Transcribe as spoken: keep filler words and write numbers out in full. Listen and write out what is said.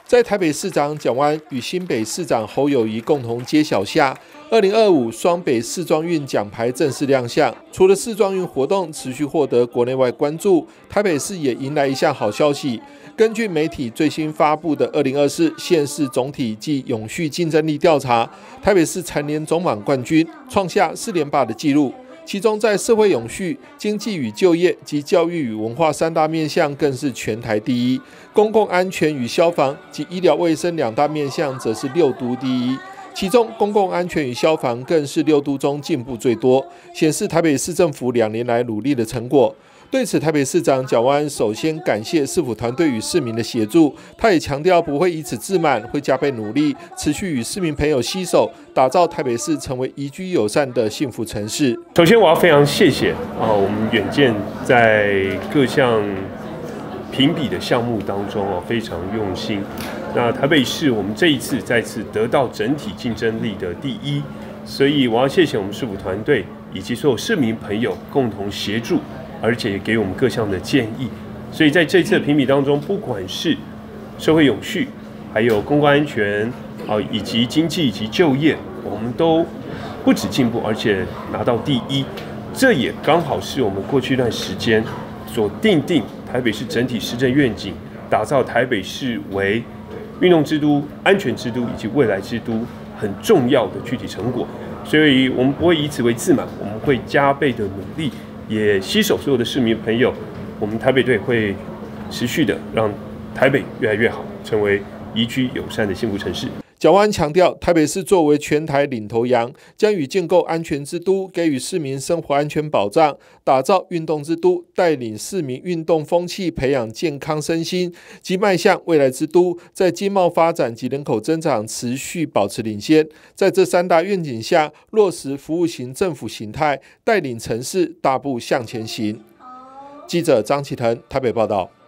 在台北市长蒋万安与新北市长侯友宜共同揭晓下，二零二五双北世壮运奖牌正式亮相。除了世壮运活动持续获得国内外关注，台北市也迎来一项好消息。根据媒体最新发布的二零二四县市总体暨永续竞争力调查，台北市蝉联总满冠军，创下四连霸的纪录。其中，在社会永续、经济与就业及教育与文化三大面向更是全台第一；公共安全与消防及医疗卫生两大面向则是六都第一。其中，公共安全与消防更是六都中进步最多，显示台北市政府两年来努力的成果。对此，台北市长蒋万安首先感谢市府团队与市民的协助，他也强调不会以此自满，会加倍努力，持续与市民朋友携手，打造台北市成为宜居友善的幸福城市。 首先，我要非常谢谢啊，我们远见在各项评比的项目当中哦，非常用心。那台北市我们这一次再次得到整体竞争力的第一，所以我要谢谢我们市府团队以及所有市民朋友共同协助。而且也给我们各项的建议，所以在这次的评比当中，不管是社会永续，还有公共安全啊，以及经济以及就业，我们都不止进步，而且拿到第一。这也刚好是我们过去一段时间所订定台北市整体施政愿景，打造台北市为运动之都、安全之都以及未来之都很重要的具体成果。所以我们不会以此为自满，我们会加倍的努力。也携手所有的市民朋友，我们台北队会持续的让台北越来越好，成为宜居友善的幸福城市。 蒋万安强调，台北市作为全台领头羊，将与建构安全之都，给予市民生活安全保障，打造运动之都，带领市民运动风气，培养健康身心，及迈向未来之都，在经贸发展及人口增长持续保持领先。在这三大愿景下，落实服务型政府形态，带领城市大步向前行。记者张启腾台北报道。